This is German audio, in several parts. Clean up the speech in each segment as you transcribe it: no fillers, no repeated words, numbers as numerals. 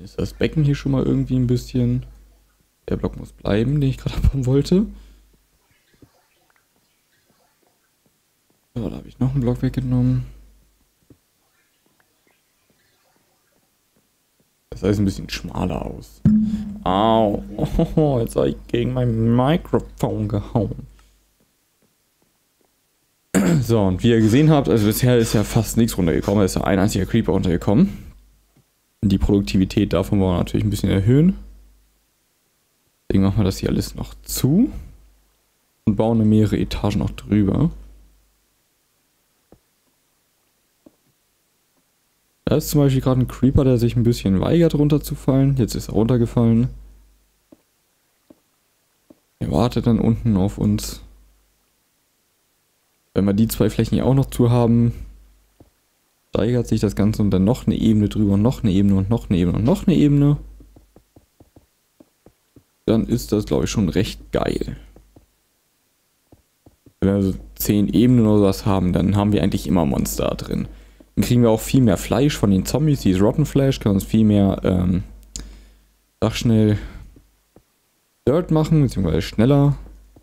ist das Becken hier schon mal irgendwie ein bisschen. Der Block muss bleiben, den ich gerade abbauen wollte. So, da habe ich noch einen Block weggenommen. Das sah jetzt ein bisschen schmaler aus. Au. Oh, jetzt habe ich gegen mein Mikrofon gehauen. So, und wie ihr gesehen habt, also bisher ist ja fast nichts runtergekommen. Es ist ja ein einziger Creeper runtergekommen. Die Produktivität davon wollen wir natürlich ein bisschen erhöhen. Deswegen machen wir das hier alles noch zu. Und bauen eine mehrere Etagen noch drüber. Da ist zum Beispiel gerade ein Creeper, der sich ein bisschen weigert runterzufallen. Jetzt ist er runtergefallen. Er wartet dann unten auf uns. Wenn wir die zwei Flächen hier auch noch zu haben, steigert sich das Ganze und dann noch eine Ebene drüber und noch eine Ebene und noch eine Ebene und noch eine Ebene. Dann ist das, glaube ich, schon recht geil. Wenn wir so 10 Ebenen oder sowas haben, dann haben wir eigentlich immer Monster drin. Dann kriegen wir auch viel mehr Fleisch von den Zombies, dieses Rotten Flash, können uns viel mehr, sag schnell, Dirt machen, beziehungsweise schneller.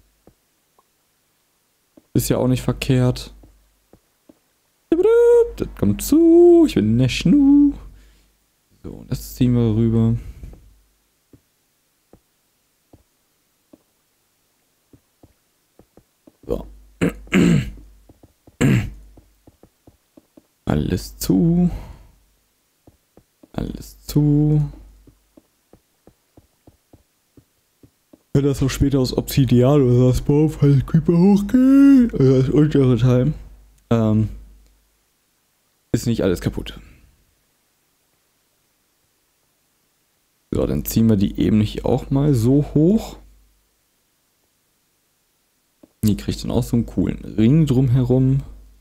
Ist ja auch nicht verkehrt. Das kommt zu, ich bin der Schnu. So, das ziehen wir rüber. So. Alles zu. Alles zu. Wenn das auch später aus Obsidian oder das bauen, falls Creeper hochgeht. Also das untere Teil. Ist nicht alles kaputt. So, dann ziehen wir die Ebene hier auch mal so hoch. Die kriegt dann auch so einen coolen Ring drumherum.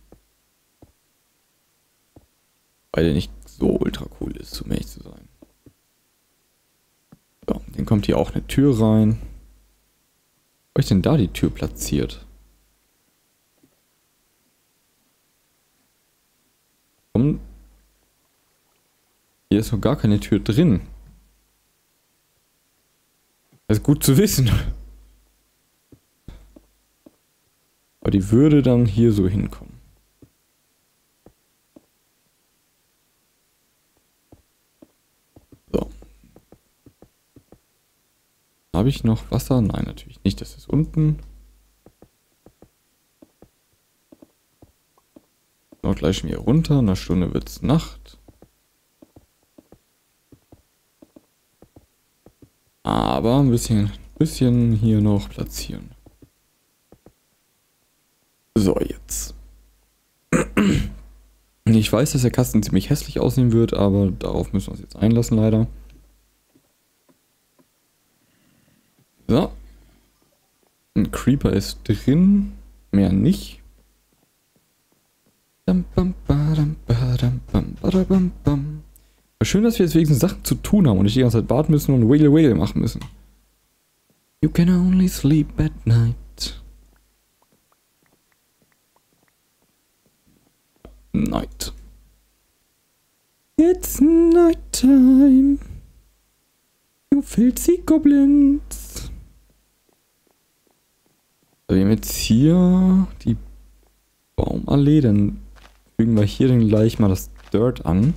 Weil der nicht so ultra cool ist, um ehrlich zu sein. So, dann kommt hier auch eine Tür rein. Wo ist denn da die Tür platziert? Und hier ist noch gar keine Tür drin. Das ist gut zu wissen. Aber die würde dann hier so hinkommen. So. Habe ich noch Wasser? Nein, natürlich nicht. Das ist unten. So, gleich wieder runter. In einer Stunde wird es Nacht. Aber ein bisschen hier noch platzieren. So, jetzt. Ich weiß, dass der Kasten ziemlich hässlich aussehen wird, aber darauf müssen wir uns jetzt einlassen, leider. So. Ein Creeper ist drin. Mehr nicht. Schön, dass wir jetzt wenigstens Sachen zu tun haben und nicht die ganze Zeit warten müssen und Wiggle Wiggle machen müssen. You can only sleep at night. Night. It's night time. You filthy goblins. So, wir haben jetzt hier die Baumallee, dann fügen wir hier dann gleich mal das Dirt an.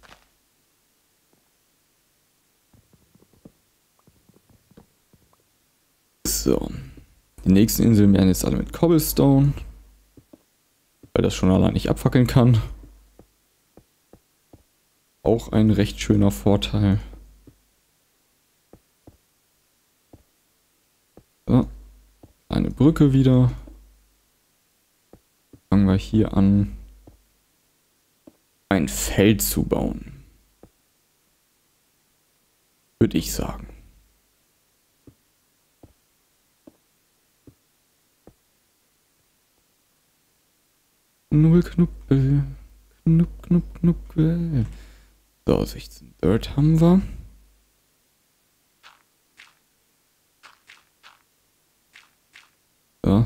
So. Die nächsten Inseln werden jetzt alle mit Cobblestone. Weil das schon allein nicht abfackeln kann. Auch ein recht schöner Vorteil. So. Eine Brücke wieder. Fangen wir hier an, ein Feld zu bauen. Würde ich sagen. Null Knuppel. Knuppel. So, 16 Dirt haben wir. So.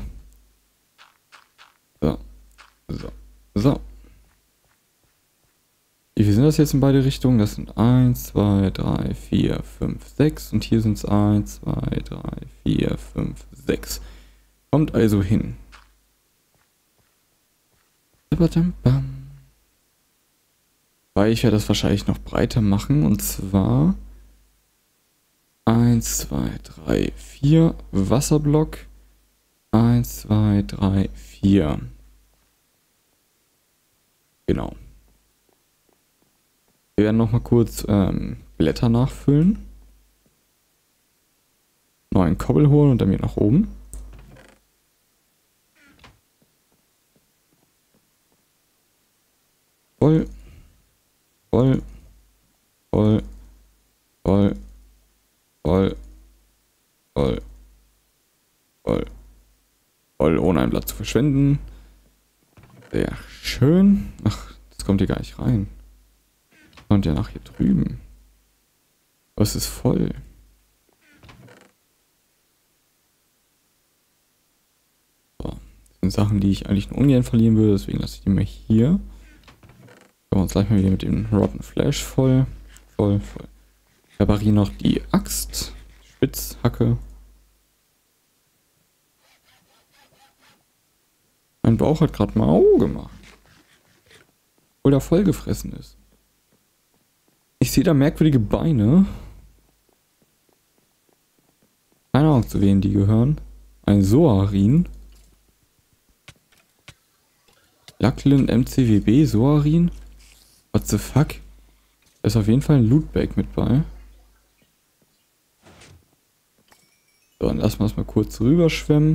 So. So. So. Wie viel sind das jetzt in beide Richtungen? Das sind 1, 2, 3, 4, 5, 6. Und hier sind es 1, 2, 3, 4, 5, 6. Kommt also hin. Weil ich werde das wahrscheinlich noch breiter machen. Und zwar 1, 2, 3, 4 Wasserblock. 1, 2, 3, 4. Genau. Wir werden noch mal kurz Blätter nachfüllen. Neuen Kobbel holen und dann wieder nach oben. Voll. Voll. Voll. Voll. Voll. Voll. Voll. Voll, ohne ein Blatt zu verschwenden. Sehr schön. Ach, das kommt hier gar nicht rein. Und ja nach hier drüben. Aber es ist voll. So. Das sind Sachen, die ich eigentlich nur ungern verlieren würde, deswegen lasse ich die mal hier. Können wir uns gleich mal wieder mit dem Rotten Flash voll. Voll. Reparieren noch die Axt. Spitzhacke. Mein Bauch hat gerade mal Au gemacht. Obwohl der voll gefressen ist. Ich sehe da merkwürdige Beine. Keine Ahnung, zu wem die gehören. Ein Soarin. Lachlan MCWB Soarin. What the fuck? Da ist auf jeden Fall ein Lootbag mit bei. So, dann lassen wir es mal kurz rüberschwemmen.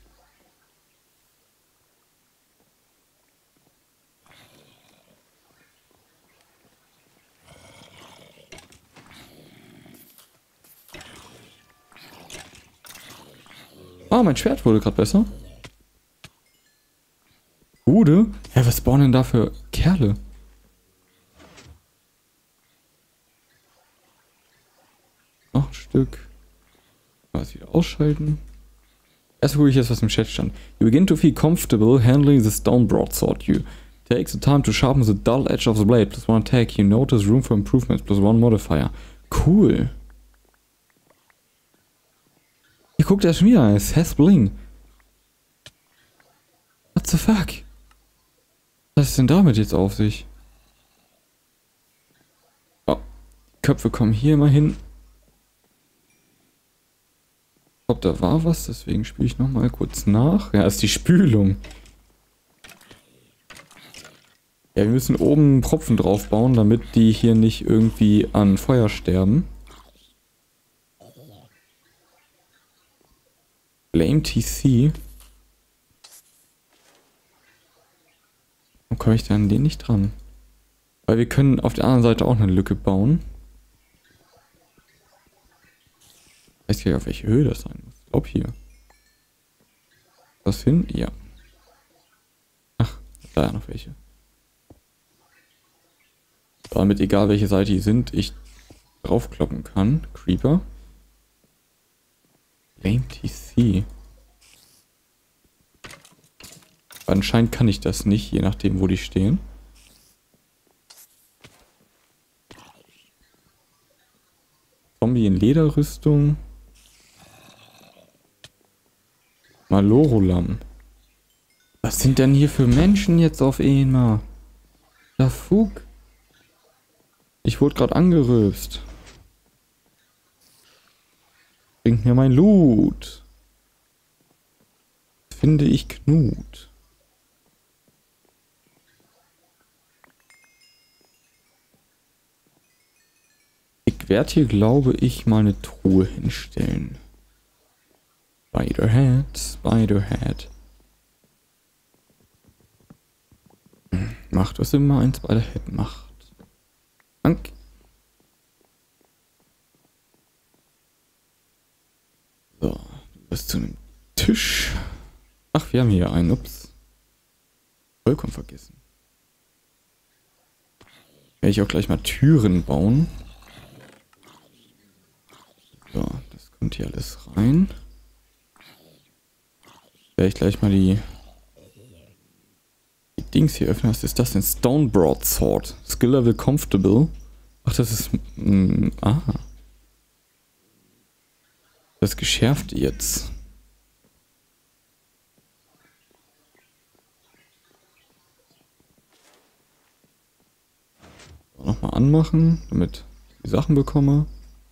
Ah, mein Schwert wurde gerade besser. Bude? Ja, was spawnen denn da für Kerle? Noch ein Stück. Was wieder ausschalten. Erst gucke ich jetzt, was im Chat stand. You begin to feel comfortable handling the stone broadsword. You take the time to sharpen the dull edge of the blade. Plus one attack. You notice room for improvements. Plus one modifier. Cool. Ihr guckt das schon wieder an. Seth Bling. What the fuck? Was ist denn damit jetzt auf sich? Oh. Die Köpfe kommen hier mal hin. Ich glaube, da war was, deswegen spiele ich nochmal kurz nach. Ja, ist die Spülung. Ja, wir müssen oben einen Propfen drauf bauen, damit die hier nicht irgendwie an Feuer sterben. Blame TC. Warum komme ich da an den nicht dran? Weil wir können auf der anderen Seite auch eine Lücke bauen. Ich weiß gar nicht, auf welche Höhe das sein muss. Ich glaube hier. Das hin? Ja. Ach, da noch welche. Damit, egal welche Seite die sind, ich draufkloppen kann. Creeper. Blame TC. Anscheinend kann ich das nicht, je nachdem, wo die stehen. Zombie in Lederrüstung. Malorulam. Was sind denn hier für Menschen jetzt auf einmal? Der Fug. Ich wurde gerade angerülpst. Bringt mir mein Loot. Finde ich Knut. Ich werde hier, glaube ich, mal eine Truhe hinstellen. Spiderhead, Spiderhead. Macht, was immer ein Spiderhead macht. Danke. So, du bist zu einem Tisch. Ach, wir haben hier einen. Ups. Vollkommen vergessen. Werde ich auch gleich mal Türen bauen. So, das kommt hier alles rein. Werde ich gleich mal die Dings hier öffnen. Was ist das denn? Stone Broadsword. Skill Level Comfortable. Ach, das ist... Das geschärft jetzt. Nochmal anmachen, damit ich die Sachen bekomme.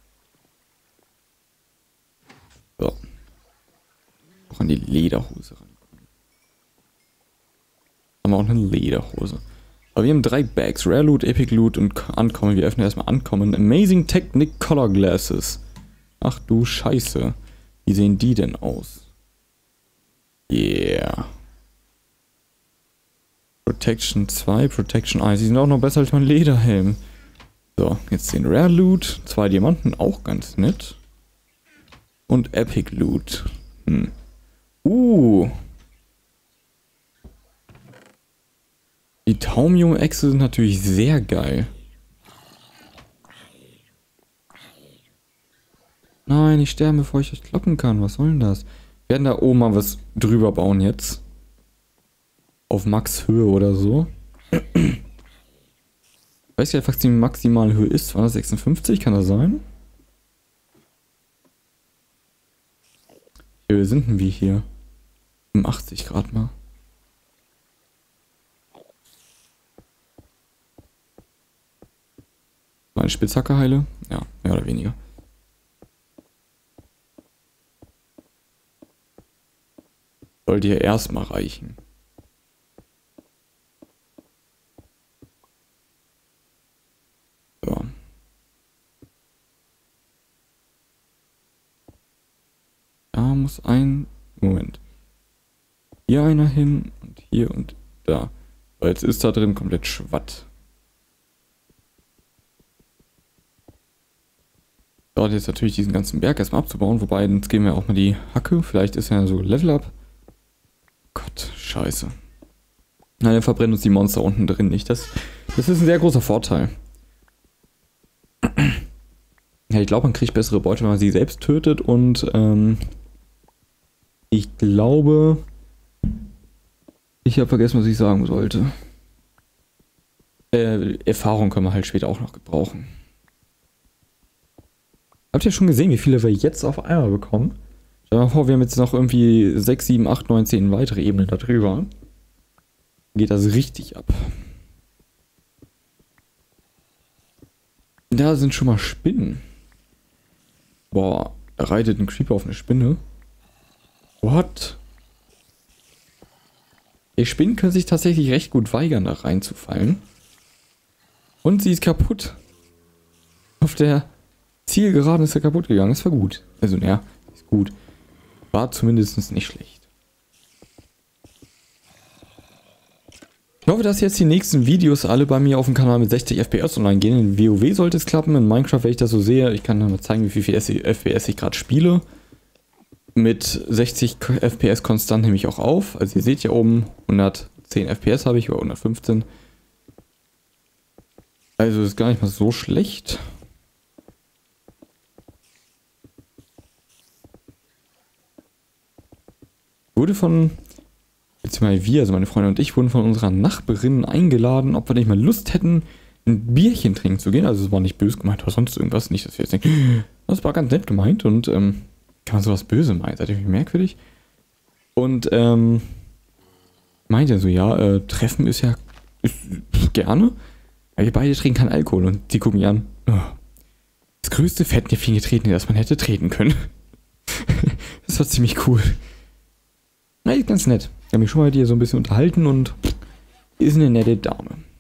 So. Auch an die Lederhose rankommen. Haben wir auch eine Lederhose. Aber wir haben 3 Bags. Rare Loot, Epic Loot und Ankommen. Wir öffnen erstmal Ankommen. Amazing Technic Color Glasses. Ach du Scheiße. Wie sehen die denn aus? Yeah. Protection 2, Protection 1. Die sind auch noch besser als mein Lederhelm. So, jetzt den Rare Loot. 2 Diamanten, auch ganz nett. Und Epic Loot. Die Taumium-Echse sind natürlich sehr geil. Nein, ich sterbe, bevor ich euch kloppen kann. Was soll denn das? Wir werden da oben mal was drüber bauen jetzt. Auf Max Höhe oder so. Ich weiß ja, was die maximale Höhe ist. 256, kann das sein? Wie Höhe sind denn wir hier? 85 Grad mal. Meine Spitzhacke heile? Ja, mehr oder weniger. Sollte ja erstmal reichen. So. Da muss ein... Moment. Hier einer hin und hier und da. So, jetzt ist da drin komplett Schwatt. Dauert jetzt natürlich diesen ganzen Berg erstmal abzubauen, wobei jetzt geben wir auch mal die Hacke. Vielleicht ist ja so Level Up. Gott, scheiße. Nein, wir verbrennen uns die Monster unten drin nicht. Das ist ein sehr großer Vorteil. Ja, ich glaube, man kriegt bessere Beute, wenn man sie selbst tötet und ich glaube, ich habe vergessen, was ich sagen sollte. Erfahrung können wir halt später auch noch gebrauchen. Habt ihr schon gesehen, wie viele wir jetzt auf einmal bekommen? Stell dir mal vor, wir haben jetzt noch irgendwie 6, 7, 8, 9, 10 weitere Ebenen da drüber. Geht das richtig ab. Da sind schon mal Spinnen. Boah, da reitet ein Creeper auf eine Spinne. What? Die Spinnen können sich tatsächlich recht gut weigern, da reinzufallen. Und sie ist kaputt. Auf der Zielgeraden ist er kaputt gegangen. Das war gut. Also, ja, ist gut. War zumindest nicht schlecht. Ich hoffe, dass jetzt die nächsten Videos alle bei mir auf dem Kanal mit 60 FPS online gehen. In WoW sollte es klappen. In Minecraft, wenn ich das so sehe, ich kann dann mal zeigen, wie viel FPS ich gerade spiele. Mit 60 FPS konstant nehme ich auch auf. Also ihr seht hier oben, 110 FPS habe ich, oder 115. Also ist gar nicht mal so schlecht. Wurde von, beziehungsweise wir, also meine Freunde und ich, wurden von unserer Nachbarin eingeladen, ob wir nicht mal Lust hätten, ein Bierchen trinken zu gehen. Also es war nicht böse gemeint oder sonst irgendwas. Nicht, dass wir jetzt denken, das war ganz nett gemeint und kann man sowas böse meinen? Seid ihr merkwürdig? Und meinte so, ja, Treffen ist ja gerne, aber wir beide trinken keinen Alkohol. Und die gucken mich an, oh, das größte Fettnäpfchen getreten, das man hätte treten können. Das war ziemlich cool. Na, ist ganz nett. Ich habe mich schon mal mit ihr so ein bisschen unterhalten und ist eine nette Dame.